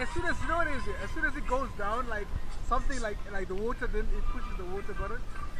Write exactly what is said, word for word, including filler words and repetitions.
as soon as you know what it is, as soon as it goes down, like something like like the water, then it pushes the water button.